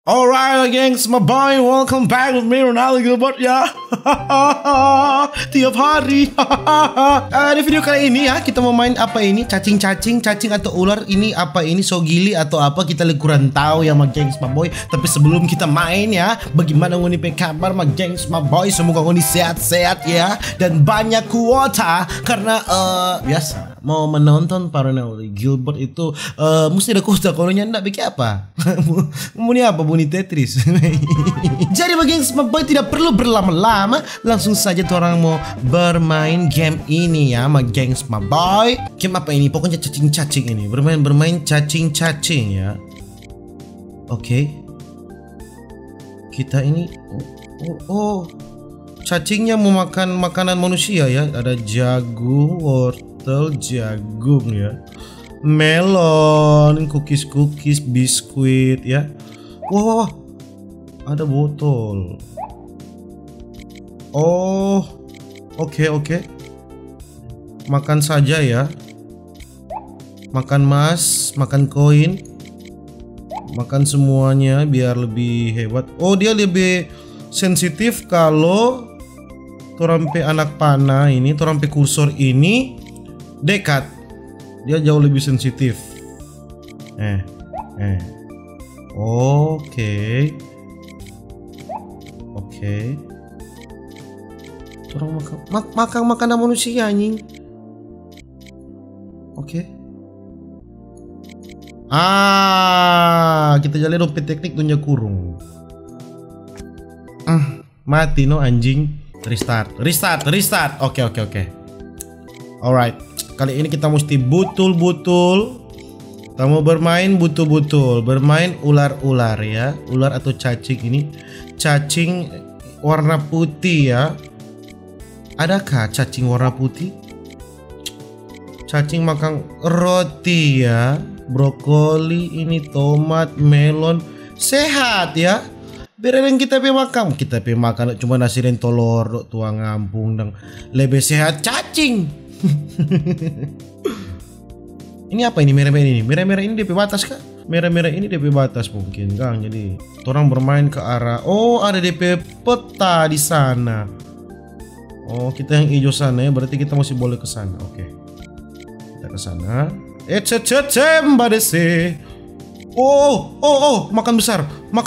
Alright gengs, my boy, welcome back with me Ronaldo Gilbert ya. Tiap hari. Di video kali ini ya, kita mau main apa ini? Cacing atau ular. Ini apa ini? Sogili atau apa? Kita kurang tahu ya my gengs, my boy. Tapi sebelum kita main ya, bagaimana ngoni kabar my gengs, my boy? Semoga ngoni sehat-sehat ya, dan banyak kuota. Karena biasa mau menonton para Ronaldo Gilbert itu mesti ada kuota. Kalau nyandak bikin apa? Mau ini apa? Bunyi Tetris. Jadi bagi my boy tidak perlu berlama-lama, langsung saja tuh orang mau bermain game ini ya, my gengs, my boy. Game apa ini? Pokoknya cacing ini. Bermain cacing ya. Oke. Kita ini cacingnya mau makan makanan manusia ya. Ada jagung, wortel, jagung ya. Melon, cookies, biskuit ya. Wah, ada botol. Oh, oke. Makan saja ya. Makan emas, makan koin, makan semuanya biar lebih hebat. Oh, dia lebih sensitif kalau torampe anak panah ini, torampe kursor ini dekat. Dia jauh lebih sensitif. Oke. Orang makan makanan manusia anjing. Oke. Kita jalan dompet teknik dunia kurung. Mati no anjing. Restart. Oke. Alright. Kali ini kita mesti betul-betul. Kita mau bermain betul-betul. Bermain ular-ular ya. Ular atau cacing ini. Cacing warna putih ya. Adakah cacing warna putih? Cacing makan roti ya. Brokoli ini, tomat, melon. Sehat ya. Biarin kita makan. Kita makan cuma nasi dan telur tuang ngampung dan lebih sehat cacing. Ini apa ini merah-merah ini? Merah-merah ini DP batas kah? Merah-merah ini DP batas mungkin kan. Jadi orang bermain ke arah. Oh, ada DP peta di sana. Oh, kita yang hijau sana ya. Berarti kita masih boleh ke sana. Oke. Kita ke sana. Oh, makan besar.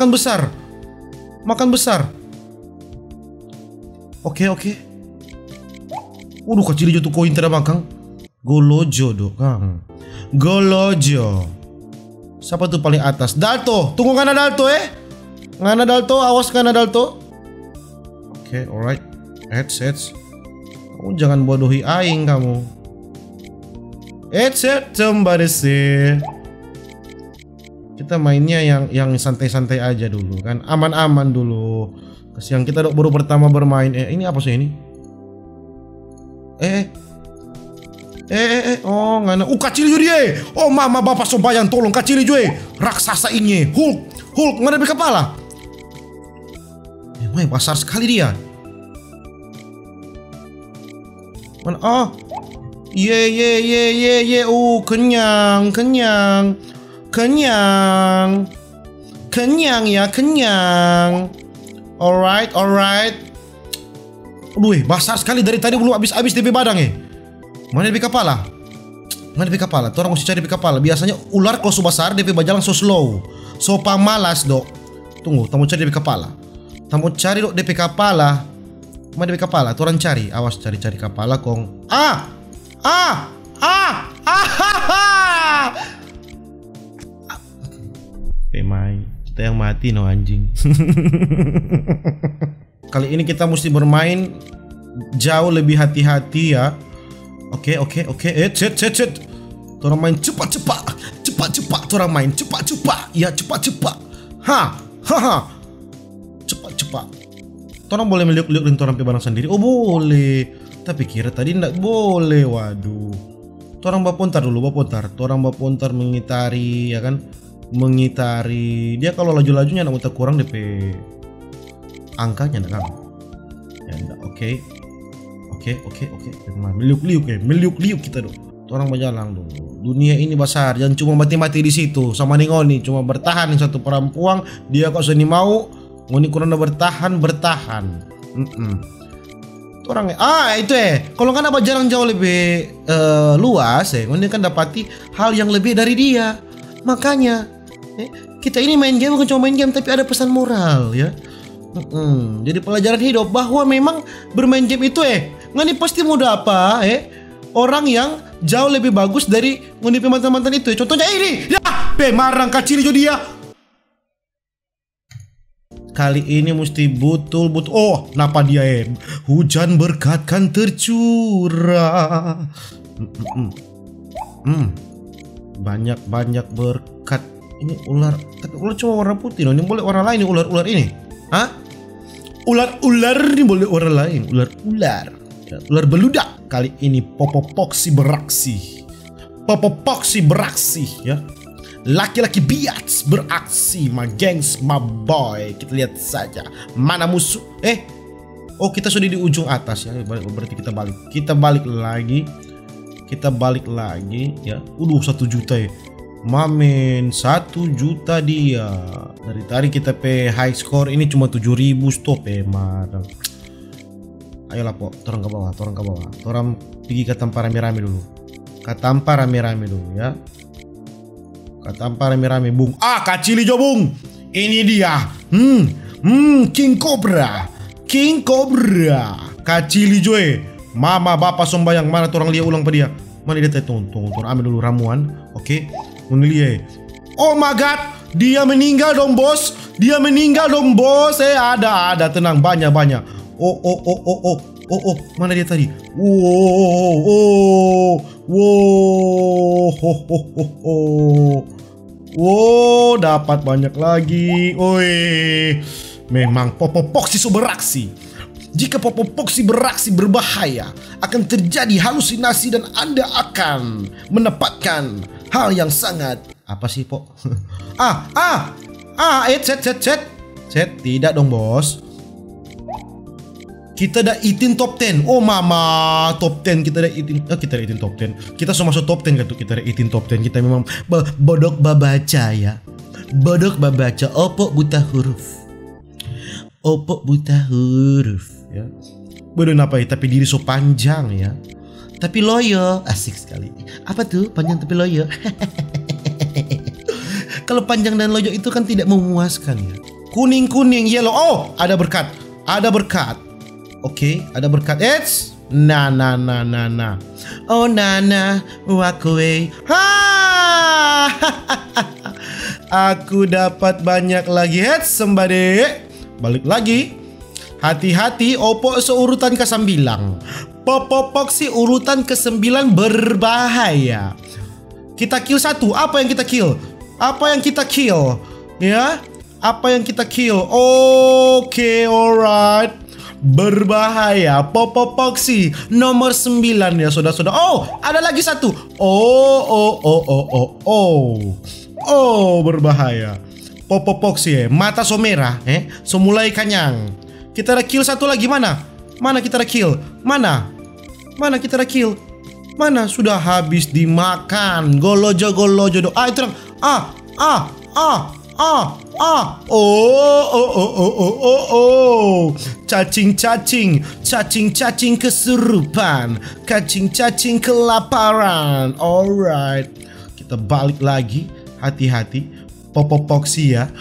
Oke. Waduh, kecil jatuh koin tidak makan. Golojo dong, Kang. Golojo. Siapa tuh paling atas? Dalto. Tunggu ngana Dalto Ngana Dalto, awas ngana Dalto. Oke, alright. Heads. Kamu jangan bodohi aing kamu. Headset sembari sih. Kita mainnya yang santai-santai aja dulu kan. Aman-aman dulu. Kasihan kita baru pertama bermain. Ini apa sih ini? Oh ngana. Kacili juga. Oh mama bapak sobayang tolong kacili juga. Raksasa ini. Hulk ngana di kepala. Emang besar sekali dia. Mana? Ye. Kenyang ya. Alright. Aduh, besar sekali dari tadi belum habis DP badang Mana DP kepala? Tuh orang mesti cari DP kepala. Biasanya ular kalau so besar DP bajalang so slow. So pamalas dok. Tunggu, tamu cari DP kepala. Tamu cari dok DP kepala. Mana DP kepala? Tuh orang cari. Awas cari kepala kong. Pemain kita yang mati no anjing. Kali ini kita mesti bermain jauh lebih hati-hati ya. Oke. Cet. Orang main cepat. Orang main cepat. Ya cepat. Cepat. Orang boleh meliuk-liuk dan orang barang sendiri. Oh boleh. Tapi kira tadi ndak boleh. Waduh. Orang bapontar dulu. Orang bapontar mengitari ya kan. Dia kalau laju-lajunya nak muter kurang DP angkanya enggak kan? Ya enggak. Oke. Meliuk-liuk kita dong. Orang berjalan dulu. Dunia ini besar, jangan cuma mati-mati di situ. Sama nih ngoni, cuma bertahan yang satu perempuan. Dia kok seni mau, ngoni kurang bertahan. Orang itu kalau kan apa jarang jauh lebih luas ngoni kan dapati hal yang lebih dari dia. Makanya kita ini main game bukan cuma main game tapi ada pesan moral ya. Jadi pelajaran hidup bahwa memang bermain game itu ngoni pasti mau apa orang yang jauh lebih bagus dari ngoni mantan-mantan itu. Contohnya ini, ya, pemarang kacil jo dia. Kali ini mesti betul. Oh, napa dia hujan berkat kan tercurah. Banyak berkat. Ini ular, tapi ular cuma warna putih loh. Ini boleh warna lain nih ular ini. Hah? Ular ini boleh warna lain. Ular beludak. Kali ini Popopoxy beraksi. Ya. Laki-laki biats beraksi. My gangs, my boy. Kita lihat saja mana musuh. Oh, kita sudah di ujung atas ya. Berarti kita balik. Kita balik lagi ya. 1 juta ya. Mamen 1 juta dia. Dari tadi kita high score ini cuma 7.000 stop madam. Ayolah torang ke bawah. Torang pergi ke tempat rame-rame dulu. Ya. Katampa rame-rame bung. Kacili jo bung. Ini dia. King Cobra. Kacili jo Mama bapak sombayang mana torang lihat ulang pada dia. Mana dia tunggu ambil dulu ramuan. Oke. Oh my god. Dia meninggal dong bos. Ada tenang banyak. Oh, mana dia tadi? Wow, dapat banyak lagi. Memang Popopoxy beraksi. Jika Popopoxy beraksi berbahaya, akan terjadi halusinasi dan Anda akan mendapatkan hal yang sangat apa sih, Po? Set, tidak dong, bos. Kita dah itin top 10. Oh mama, top 10 kita dah itin. Kita dah itin top 10. Kita semua masuk top 10 kan tuh. Kita dah itin top 10. Kita memang bodok babaca ya. Opok buta huruf ya. Bodoh napa ya, tapi diri so panjang ya. Tapi loyo, asik sekali. Apa tuh panjang tapi loyo? Kalau panjang dan loyo itu kan tidak memuaskan ya. Kuning yellow. Oh, ada berkat. Oke, ada berkat. Nah. Oh nana, walk away. Aku dapat banyak lagi. Sembade. Balik lagi. Hati-hati, Oppo seurutan ke-9. Popopoxy urutan ke-9 berbahaya. Kita kill 1. Apa yang kita kill? Ya? Apa yang kita kill? Oke, alright. Berbahaya. Popopoxy nomor 9 ya saudara-saudara. Oh, ada lagi satu. Oh, berbahaya. Popopoxy mata so merah so mulai kanyang. Kita ada kill satu lagi. Mana kita ada kill? Mana kita ada kill? Mana sudah habis dimakan. Golojo do. Itu dong. Cacing kesurupan, cacing kelaparan. Alright, kita balik lagi. Hati-hati, Popopoxy ya.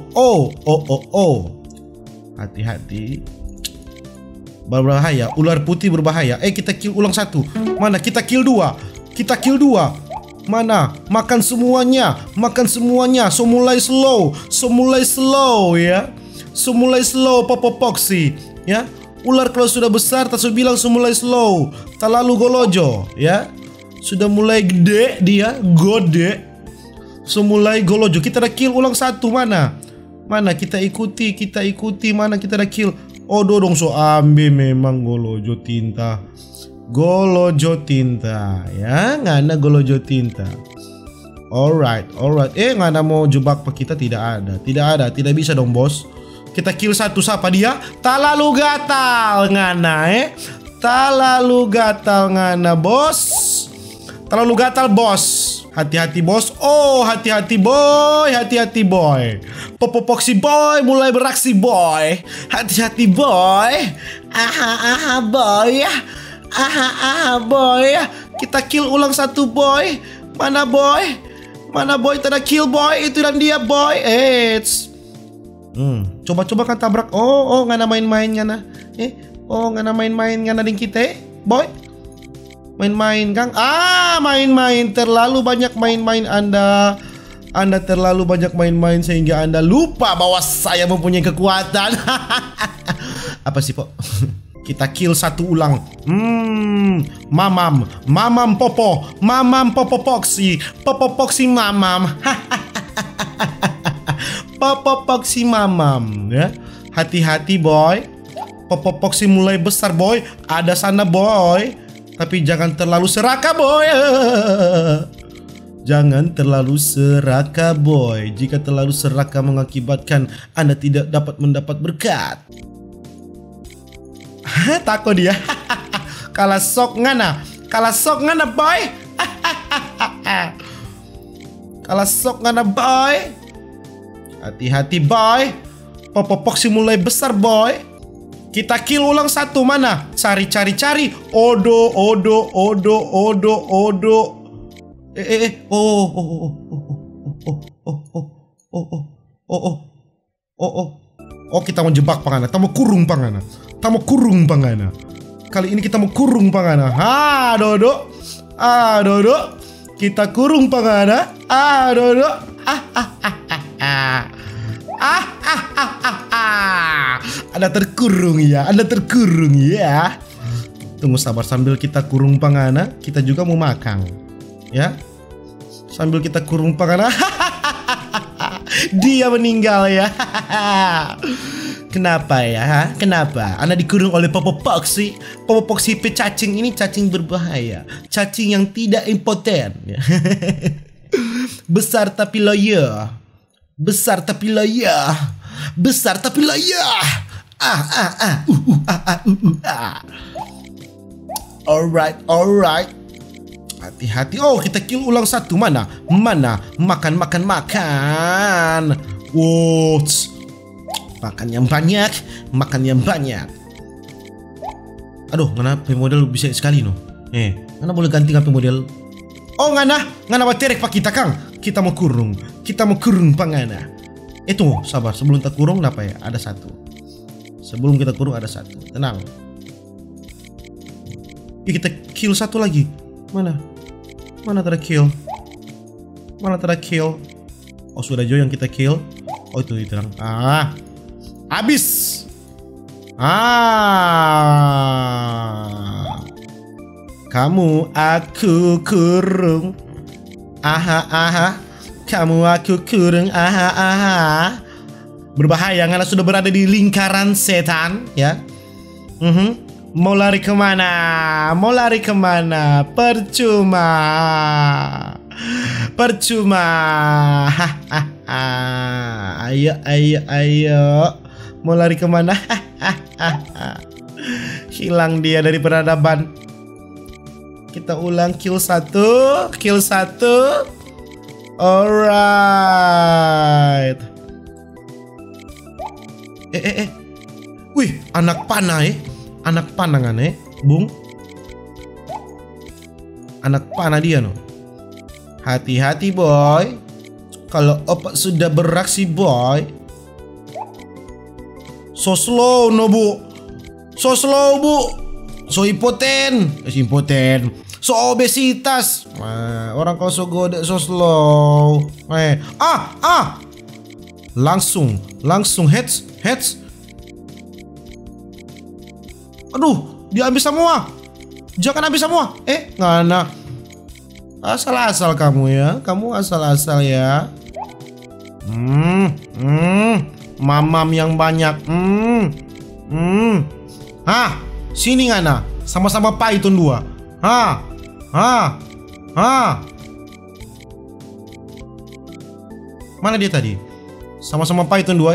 Hati-hati. Berbahaya, ular putih berbahaya. Kita kill ulang 1. Mana? Kita kill 2. Mana? Makan semuanya. So mulai slow ya. So mulai slow Popopoxy ya. Ular kalau sudah besar tak sudah bilang so mulai slow. Tak lalu golojo ya. Sudah mulai gede dia, gode. So mulai golojo. Kita dah kill ulang 1. Mana? Kita ikuti. Mana kita dah kill? Oh dodong so ambil memang golojo tinta ya, ngana golojo tinta. Alright. Ngana mau jebak pak kita? Tidak ada, tidak bisa dong bos. Kita kill 1. Siapa dia? Tak lalu gatal ngana bos. Terlalu gatal bos. Hati-hati bos. Oh hati-hati boy. Hati-hati boy. Popopoksi boy mulai beraksi boy. Hati-hati boy. Aha boy. Aha boy. Kita kill ulang satu boy. Mana boy? Mana boy? Tidak kill boy. Itu dan dia boy. Eits. Coba-coba kan tabrak. Oh ngana main-main ngana. Oh ngana main-main ngana ding kita boy. Main-main Kang. Main-main. Terlalu banyak main-main Anda. Anda terlalu banyak main-main sehingga Anda lupa bahwa saya mempunyai kekuatan. Apa sih Pok? Kita kill satu ulang. Mamam popo. Mamam popopoksi. Popopoksi mamam. Popopoksi mamam ya. Hati-hati boy. Popopoksi mulai besar boy. Ada sana boy. Tapi jangan terlalu serakah boy. Jangan terlalu serakah boy. Jika terlalu serakah mengakibatkan Anda tidak dapat mendapat berkat. Takut dia. Kalah sok ngana. Kalah sok ngana boy. Kalah sok ngana boy. Hati-hati boy. Popopoksi mulai besar boy. Kita kill ulang satu. Mana? Cari. Odo. Oh, kita mau jebak pangana. Kita mau kurung pangana. Kali ini kita mau kurung pangana. Dodo. Dodo. Kita kurung pangana. Dodo. Anda terkurung ya. Tunggu sabar sambil kita kurung pangana, kita juga mau makan. Ya. Sambil kita kurung pangana. Dia meninggal ya. Kenapa ya? Kenapa? Anda dikurung oleh Popopoksi. Popopoksi cacing ini cacing berbahaya. Cacing yang tidak impoten. Besar tapi loyo. Alright. Hati-hati. Oh, kita kill ulang satu. Mana? Makan. Woods. Makan yang banyak. Aduh, ngana model bisa sekali no. Ngana boleh ganti model. Oh, ngana waterek pak kita Kang. Kita mau kurung pangana. Itu sabar, sebelum kita kurung apa ya? Ada satu. Sebelum kita kurung ada satu. Tenang. Kita kill satu lagi. Mana terakhir kill? Oh, sudah Jo yang kita kill. Oh, itu tenang. Habis. Kamu aku kurung. Kamu aku kurung. Berbahaya karena sudah berada di lingkaran setan ya. Mau lari kemana? Percuma. Ayo. Mau lari kemana? Hilang dia dari peradaban. Kita ulang kill satu. Alright. Wih, anak panah kan Bung. Anak panah dia no. Hati-hati boy. Kalau opak sudah beraksi boy. So slow no bu. So impoten. So obesitas. Orang kau so gode so slow. Langsung heads. Aduh, dia habis semua. Jangan habis semua. Ngana. Asal-asal kamu ya. Kamu asal-asal ya. Mamam yang banyak. Sini ngana. Sama-sama Python 2. Mana dia tadi? Sama-sama Python 2.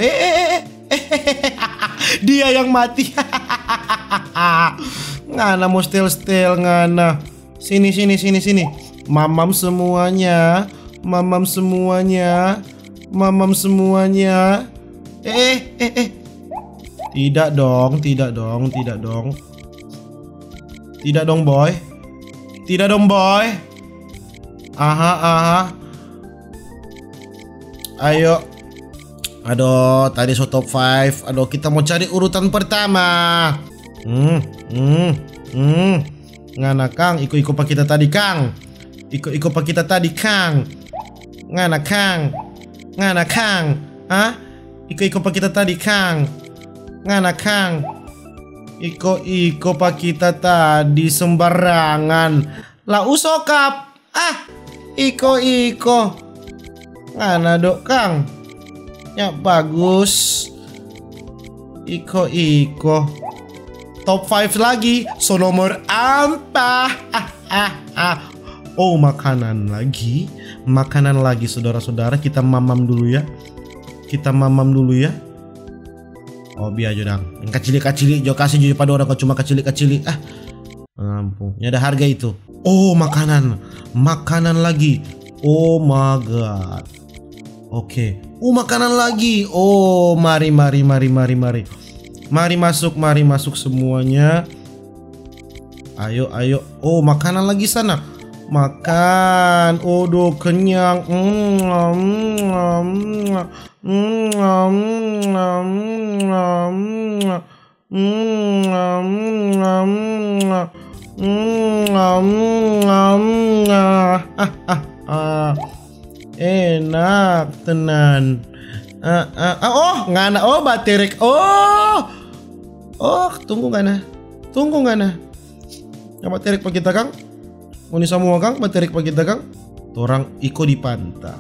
Dia yang mati. Ngana mau steal ngana. Sini. Mamam semuanya. Mamam semuanya. Mamam semuanya. Tidak dong, tidak dong, tidak dong. Tidak dong, boy. Tidak dong, boy. Aha. Ayo. Aduh, tadi so top 5. Aduh, kita mau cari urutan pertama. Ngana Kang, iko pak kita tadi Kang. Iko pak kita tadi Kang. Ngana Kang. Hah? Iko pak kita tadi Kang. Ngana Kang. Iko pak kita tadi sembarangan. Lah usokap. Iko. Ngana dok Kang. Ya bagus. Iko. Top 5 lagi. So nomor 4. Oh, makanan lagi. Makanan lagi, saudara-saudara. Kita mamam dulu ya. Oh, biar aja dang. Yang kecil-kecil jo kasih jo pada orang kau cuma kecil-kecil. Ampun. Ya ada harga itu. Oh, makanan. Makanan lagi. Oh my god. Oke. Makanan lagi. Oh, mari. Mari masuk semuanya. Ayo. Oh, makanan lagi sana. Makan. Udah kenyang. Enak tenan. Oh, ngana. Oh, baterek. Oh, tunggu ngana. Ya baterek pak kita Kang. Ini semua Kang, baterek pak kita Kang. Orang iko di panta.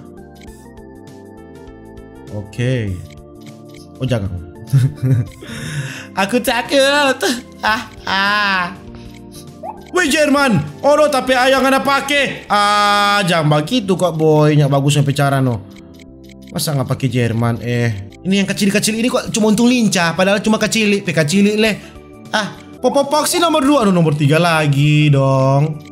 Oke. Oh jangan. Aku takut. Wih Jerman. Oh tapi ayah nggak ada pakai. Jangan begitu kok boy. Nyak bagus sampai cara no. Masa nggak pakai Jerman? Ini yang kecil-kecil ini kok cuma untung lincah. Padahal cuma kecil. Kecil leh. Popok sih nomor 2. Aduh nomor 3 lagi dong.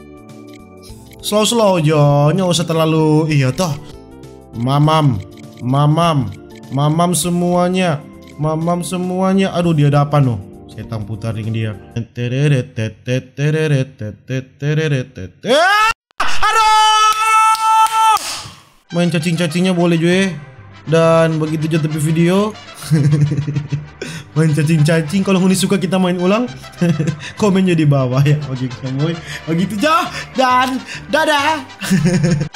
Slow jo. Nggak usah terlalu. Iya toh. Mamam semuanya. Aduh dia ada apa no? Setan putarin dia. Aduh! Main cacing-cacingnya boleh juga. Dan begitu aja tepi video. Main cacing-cacing. Kalau Huni suka kita main ulang, komen di bawah ya. Oke, begitu aja. Dan dadah.